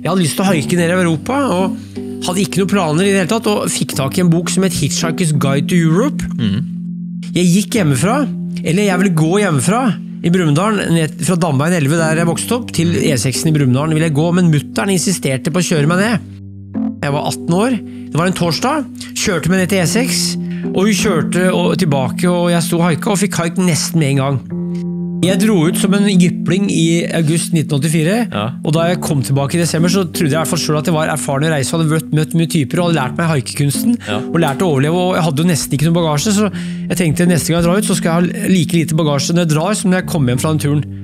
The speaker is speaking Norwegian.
Jeg hadde lyst til å haike ned i Europa, og hadde ikke noen planer i det hele tatt, og fikk tak i en bok som het Hitchhiker's Guide to Europe. Jeg gikk hjemmefra, eller jeg ville gå hjemmefra i Brumunddal, ned fra Dambein 11 der jeg vokste opp, til E6 i Brumunddal ville jeg gå, men mutteren insisterte på å kjøre meg ned. Jeg var 18 år, det var en torsdag, kjørte meg ned til E6, og hun kjørte tilbake, og jeg sto og haika, og fikk haik nesten med en gang. Jeg dro ut som en jypling i august 1984, og da jeg kom tilbake i desember, så trodde jeg i hvert fall selv at jeg var erfaren i reise, og hadde møtt mye typer, og hadde lært meg haikekunsten, og lært å overleve, og jeg hadde jo nesten ikke noen bagasje, så jeg tenkte neste gang jeg drar ut, så skal jeg ha like lite bagasje når jeg drar, som når jeg kommer hjem fra den turen.